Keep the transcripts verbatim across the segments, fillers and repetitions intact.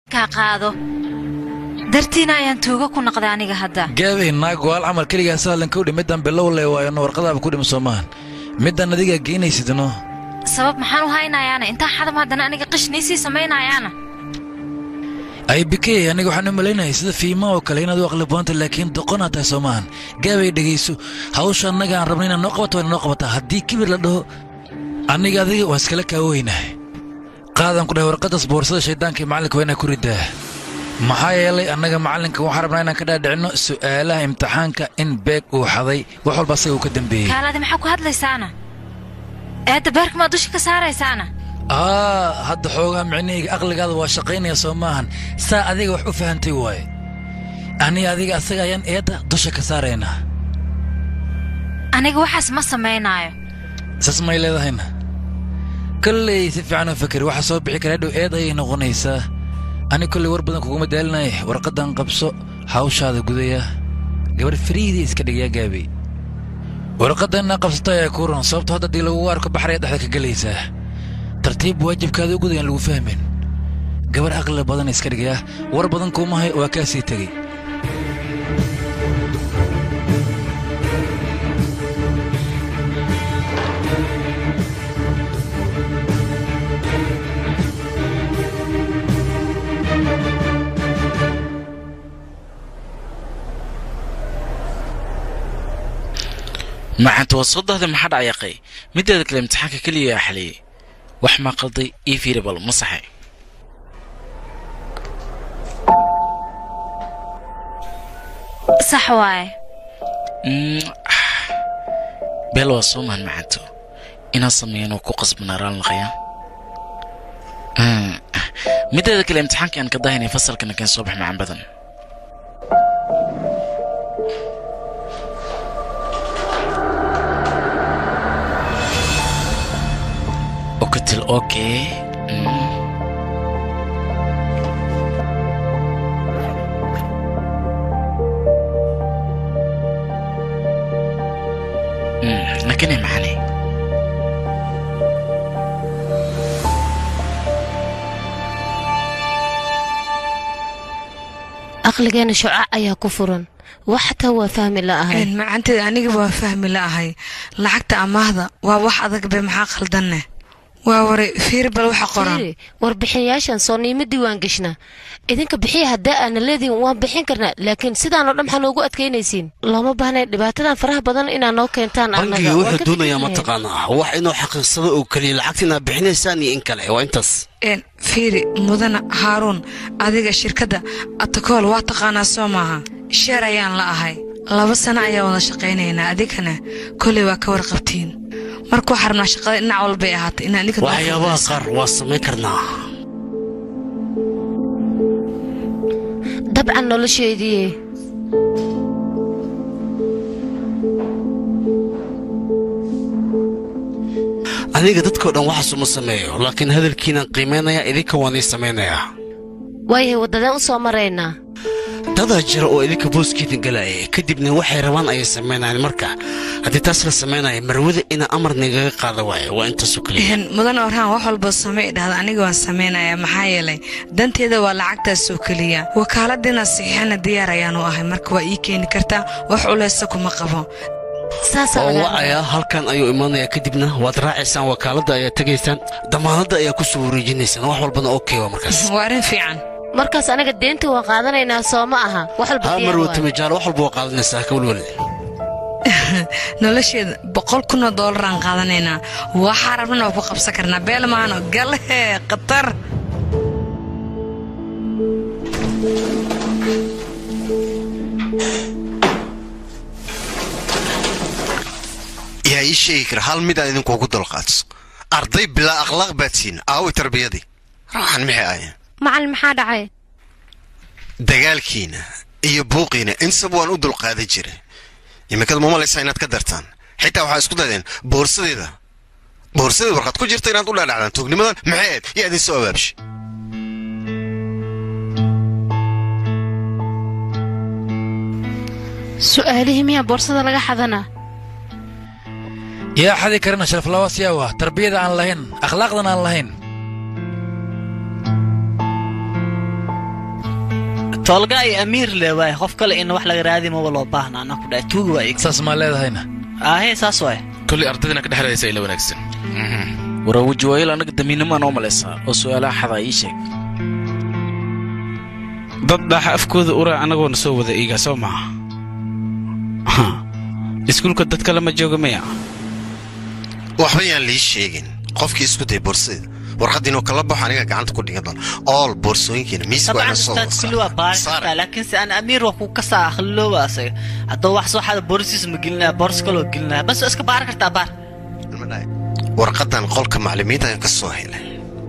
كاقادو درتينا ayaan tuuga ku noqday aniga hadda gaabay naag wal amal kaliya saalan ku dhimidan bilow leh waa warqadaha ku dhim Soomaan midan adiga geenaysidno sabab maxaan u haynayaana inta xadam hadana aniga qishniisi sameeynayaana ay bikay aniga waxaan u maleynaa sida fiimo oo kale inaad waqliboonta laakiin doqonata Soomaan gaabay dhageyso hawsha anaga aan rabnayna noo qabato noo qabata hadii kibir la dhaho aniga adiga waa iskala ka weynahay qaadan ku dhaw warqadas boorsada shaydaanka macallinka wayna ku ridaa maxaa yeelay annaga macallinka waxaan rabnaa inaan ka dhaadhicino su'aalaha imtixaanka in beeg uu xaday wax walba asaga uu ka dambeeyay kaalada maxaa ku hadlaysaana eeda beerka ma dushi ka saaraysaana aa hadda xoogaa micnayga aqligaada waa shaqaynaya Soomaan saa adiga wax u fahantay waay ani adiga asaga ayaan eeda dusha ka saarayna aniga waxaas ma sameynaayo sasmay leedahayna كلي سفعنا فكر واحد صوب بحكي هذا إيه ضي نغنيسة أنا كل ورد بدن كوما دالنا ورقد انقبصو حاوش هذا قضية قبل فريدي اسكدي يا جابي ورقد انقبصو يا كورن صوبت هذا دي لوار كبحر يضحك قليسة ترتيب واجب كذا قضية لو فاهمين قبل أغلب بدن اسكدي يا ورد بدن كوما هي وكاسي تجي ما أنت وصلت هذا محد عيقي متى ذاك الامتحان كلي يا حلي وحما قلدي يفير بال مصحي صح واي بيل وصومان معنتو إنا صمينا وكوقص بناران الغيان متى ذاك الامتحان كان كضاهني فصل كنا كان صبح مع بدن وقلت له اوكي امم لكن معني aqligeena shucaac ayaa ku furan waxta waa fahmi la'ahay in macanta aniga waa fahmi la'ahay lacagta amaahda waa wax adag bay maxaa qaldanne waa wari fiir bal waxa qoran warbixinayaashan soo niimo diiwaan gashna idinka bixiya hadaa aan leedin waan bixin karnaa laakiin sidaan oo dhamxan ugu adkeynaysiin lama baahnay dhibaatadan faraha badan inaan noo keentaan anaga waxa doonaya ma taqaanaa wax inuu xaqiiqsado oo kaliya lacagtina bixinaysaan iyo in kale waa intaas een fiiri mudana Harun adiga shirkadda Atakool waa taqaanaa soo maaha sheer ayaan la ahay laba sano ayaa wada shaqaynaynaa adigana kulli waa ka warqabtiin markuu xarna shaqada dhinac walba ay ahaatay inaan ninka waxyaabaha qaar waa sameyn karnaa dabcan nolosheedii aniga dadkoo dhan waxa soo sameeyo laakiin hadalkiina qiimeynaya idinka waan ay sameynaya way wadadaan u soo mareynaa dada jira oo idinka booskiisa galay kadibna waxay rabaan ay sameynayaan marka hadii taas la sameynaayo marwada ina amar niga qaado way waa inta soo kaliya mudan orhan wax walba sameey dhahda aniga waan sameynaya maxaa yeelay danteeda waa lacagtaas soo kaliya wakaaladina saxiixana diyaar ayaan u ahay marka waa ii keeni kartaa wax culaysa kuma qabo oo ayaa halkan ayuu imaanaya kadibna waad raacisaan wakaaladda ayaa tagaysaan damaanada ayaa ku soo wareejinaysaan wax walbana okay waa markaas waa arin fiican markaas anaga deenta waa qaadanaynaa soo ma aha wax walba diyaar mar wata majaal wax walba waa qaadanaysaa ka walwal nolosheeda boqol kun oo dollar aan qaadanaynaa waxa rabnaa oo ku qabsan karnaa beel maano gal hee qatar يا إيشيك هل ميدا إذن كوكو دلقات أرضي بلا أخلاق باتين أو تربيتي راح نمحي معلم حاد عاي دقالكينا إيو بوقينا إنسبوان أدل قادة جيري يما كده ماما ليس عينات كدرتان حتى وحا اسكو دادين بورسدي دا بورسدي ورقات كو جيرتين أن تقول لا لا توقني مدان محيد يا دي سوى بابش سؤالهم يا بورصة لغا حذنا يا حدي كرنا شرف لواس ياوه تربية عن لهن أخلاقنا عن لهن tolga ay amiir leeyahay qof kale in wax laga raadi ma walo baahna ana ku dhaay tuug way saas ma leedahayna ah saas way kulli ardadina ka dhaxlaysa ila wanaagsan wara wajooyil anaga damiinama noo maleysa oo su'aalaha xada ii sheeg dad dhax afkooda ura anagoona soo wada iiga soo ma iskuulka dad kale ma jooga maya waxba yaan lii sheegin qofkii isku day boorsada warqadii inuu kala baxo aniga gacanta ku dhigan doon all boorsooyinkiina miiska waa soo saar laakiin si aan amiir wax ku ka saa akhlo waasay hadoo wax soo xada boorsis ma gelina boors kale gelina bas iska baar kartaa baar warqadan qolka macallimiinta ka soo helay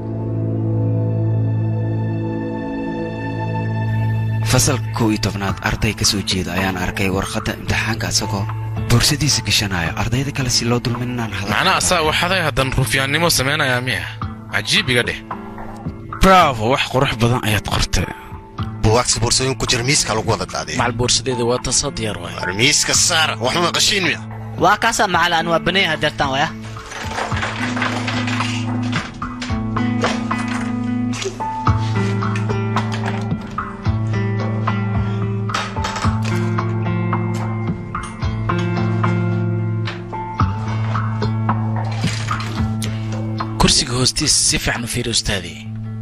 fasalka kow iyo tobnaad arday ka soo jeeda ayaan arkay warqadda imtixaanka asagoo boorsadiisa gashanaya ardayda kale si loo dulminaan hadal macna asaa waxaday hadan ruufyaannimo sameynaya miya cajiib iga dheh bravo wax qurux badan ayaad qortay buugaagta boorsooyin ku jira miiska lagu wada qaaday macal boorsadeeda waa tasad yar waay miiska saar wax ma qashin miya waa kaasa macal aan waa banay hadartan waya kursiga hoostiis si fiican u fiiri ustaadii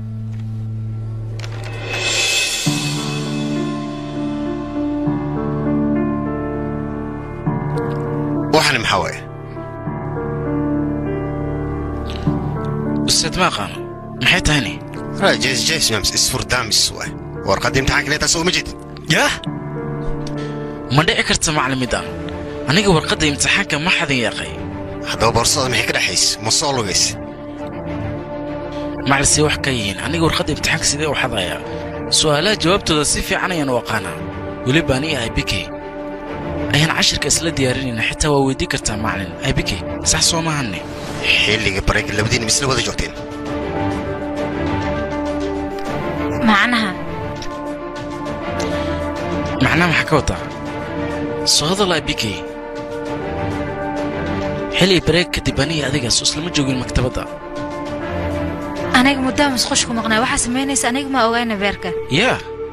waxaan maxaa waaye ustaad ma aqaano maxay tahayni rajees jees mams isfurdaamis waay warqadii imtixaanka leedahay soo ma jeedin yah ma dhici karta macallimidan aniga warqadda imtixaanka ma xadin yaqay haddaba boorsada maxay ka dhexaysa ma soo lugaysa macalisi wax ka yihiin aniga warqadda imtixaanka sidee u xadayaa su'aalaha jawaabtooda si fiican ayaan u aqaanaa weliba aniga i b k ayaan cashirka isla diyaarinayna xitaa waa weydii kartaa macallin i b k sax soo maahanne xilliga barayga labadiina misla wada joogteen macnaha macnaha maxaa ka wadaa soo hadal i b k xilli bareeg kadib aniga adigaas islama joogin maktabadda aniga muddaa masquush ku maqnaa waxaa samaynaysa aniga ma ogaana beerka yaa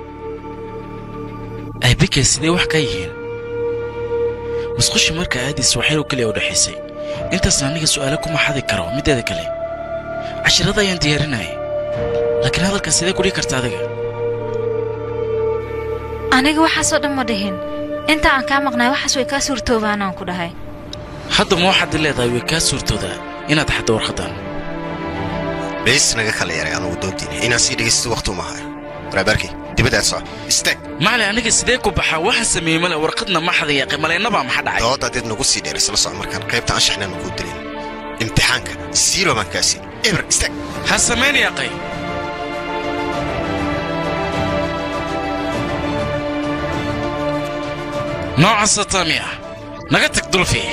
i b k sidee wax ka yihiin masquushi marka aadiis waxay oo kaliya u dhaxaysay intaasna aniga su'aalo kuma xadi karo mideeda kale cashirada ayaan diyaarinayay laakiin hadalkan sidee ku dhihi karta adiga aniga waxaasoo dhan ma dhihin inta aan kaa maqnaay waxaas way kaa suurtoobaan aan ku dhahay hadda ma waxaad leedahay way kaa suurtoodaa inaad xaddo warqadan بس نجا خلي يعني أنا ودوديني إنا سيدي جست وقته معها رابركي دبدا صح استك معلي أنا جسديك وبحا واحد سمي ملا ورقتنا ما حد يقي ملا نبع ما حد عاي ده ده ده نقول سيدي رسالة صار مركان قيبت عن شحنا نقول دلين امتحانك زيرو من كاسين إبر استك هسمين يقي نوع السطامية نقدك دول فيه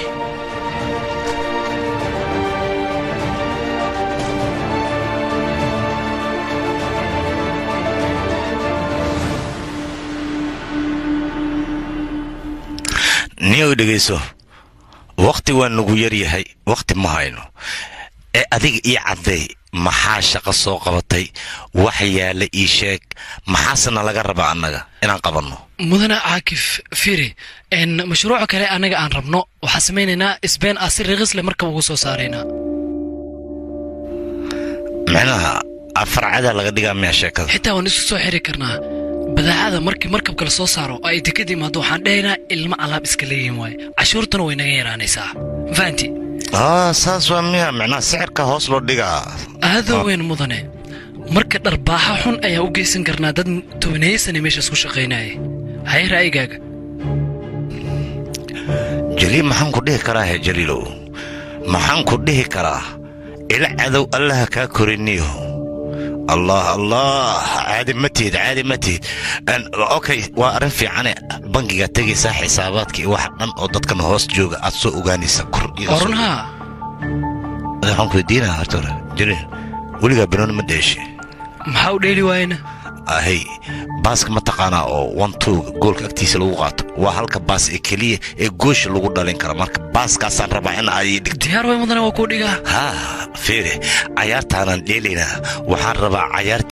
نيو دغيسو وقتي وان نغو يريحي وقتي ما هاينو اي اديق اي عدي maxaa shaqo soo qabatay wax yaala ii sheeg maxaasna laga rabaa annaga inaan qabanno mudana caakif firi in mashruuca kale anaga aan rabno waxa sameeynaa isbeen asir riqis le markab ugu soo saarayna macnaha afarcada laga dhigaa meesha sheekada xitaa waan isku soo xiri karnaa badaacada markii markab kale soo saaro ay tikadii maado waxaan dhahaynaa ilma alaab iska leeyihiin waay cashuurtana way naga yaraanaysaa faanti اه ساس واميا معناه سعر كهوس لو دغا هذا وين مدنه marka dharbaaxa xun ayaa u geysan karnaa dad tobanaysan meesha isku shaqeynay hay raayigaaga jaliil maxaan ku dhihi karaa he jaliilo maxaan ku dhihi karaa ila cadow allah ka koriniyo allah allah caadi matid caadi matid an okay waa arin fiican bangiga tagaysa xisaabaadkii wax dhan oo dadkan hoos jooga aad soo ogaanaysa kor iyo qornaha waxaan ku diinaa horta jaliil weliga banoon ma dheeshay maxaa u dheeli waayna ahay baaska ma taqaanaa oo one two goolka agtiisa lagu qaato waa halka baas ee kaliya ee goosh lagu dhalin karo marka baaskaasaan rabaa in ay dhigto diyaar way mudana waa ku dhigaa ha fiiri cayaartaanan dheelayna waxaan rabaa cayaar